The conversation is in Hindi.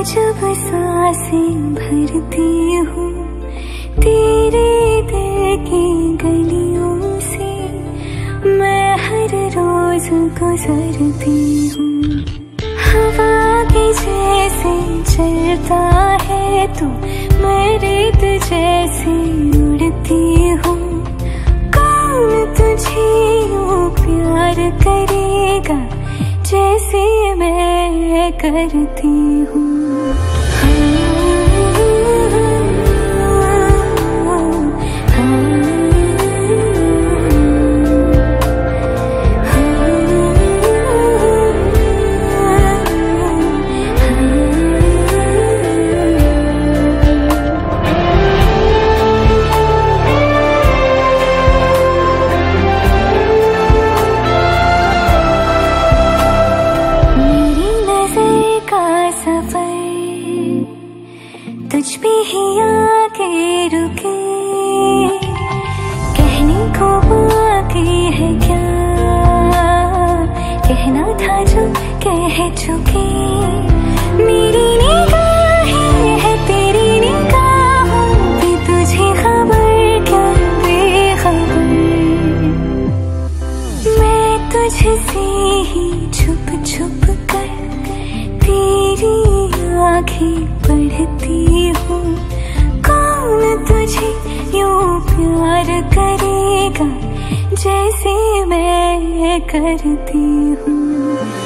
जब सांसें भरती हूँ तेरे दिल की गलियों से, मैं हर रोज गुजरती हूँ। हवा के जैसे चलता है तू, मैं रेत जैसे उड़ती हूँ। कौन तुझे यूँ प्यार करेगा जैसे मैं करती हूँ। तुझ पे ही आके रुके, कहने को बाकी है क्या, कहना था जो कह चुके। मेरी निगाहें है तेरी निगाहों पे, तुझे खबर क्या बेखबर। मैं तुझसे ही छुप छुप कर तेरी आँखें पढ़ती हूँ। कौन तुझे यूँ प्यार करेगा जैसे मैं करती हूँ।